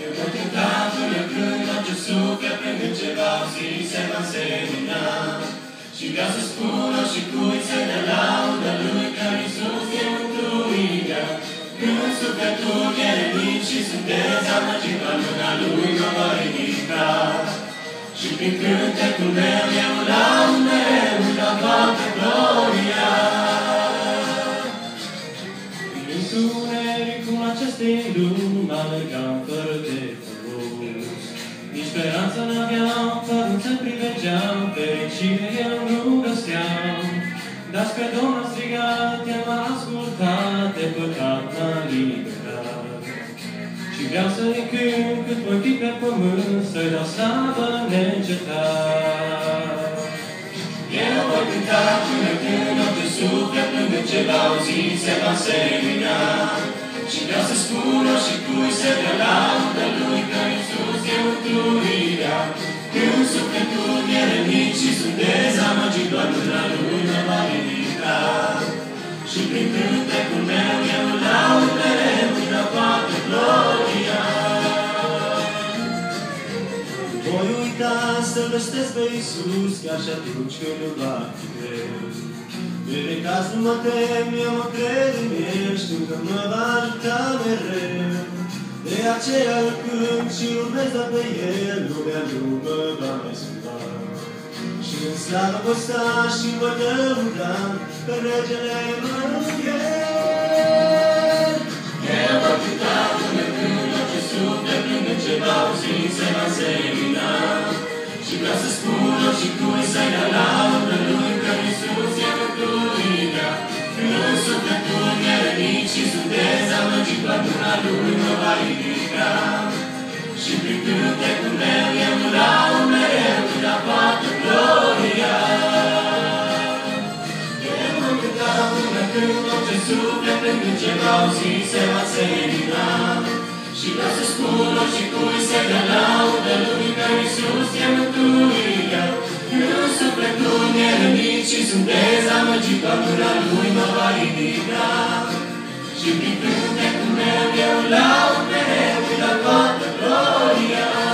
Eu voi cânta până când orice suflet plângând ce va auzi se va semina. Și vreau să spun și cui să ne laudă Lui că Iisus e mântuirea. Când sufletul e rănit și sunt dezamăgit, doar mâna Lui mă va ridica. Și prin cântecul meu eu laud mereu, la toată gloria. În întunericul acestei lumi alergam fără de folos. Nici speranță n-aveam, părând să privegeam, fericire eu nu găseam. Dar spre Domnul a strigat, El m-a ascultat, de păcat m-a liberat. Și vreau să-i cânt cât voi fi pe pământ, să-i dau slavă neîncetat. Eu voi cânta până când orice suflet plângând ce va auzi se va semina. Și vreau să spun și cui să ne laudă Lui că Iisus e mântuirea. Când sufletul e rănit și sunt dezamăgit, doar mâna Lui mă va ridica. Și prin cântecul meu eu laud mereu la toată gloria. Voi uita să-L vestesc pe Iisus chiar și atunci când îmi va fi greu. De necaz nu mă tem, eu mă cred în El, știu că mă va ajuta mereu. De aceea îl cânt și urmez doar pe El, lumea nu mă va mai schimba. Și în slavă voi sta și voi lăuda, că Regele e mântuier. Eu voi cânta până când orice suflet plângând ce va auzi se va semina. Și vreau să spun și cui să-i dea laudă Lui că Iisus e mântuirea. Când sufletul e rănit și sunt dezamăgit, doar mâna Lui mă va ridica. Și prin cântecul meu eu laud mereu la toată gloria. Eu voi cânta până când orice suflet plângând ce va auzi se va semina. Și vreau să spun și cui să-i dea laudă Lui că Iisus e mântuirea. Când sufletul e rănit și sunt dezamăgit, doar mâna Lui mă va ridica. Și prin cântecul meu eu laud mereu la toată gloria.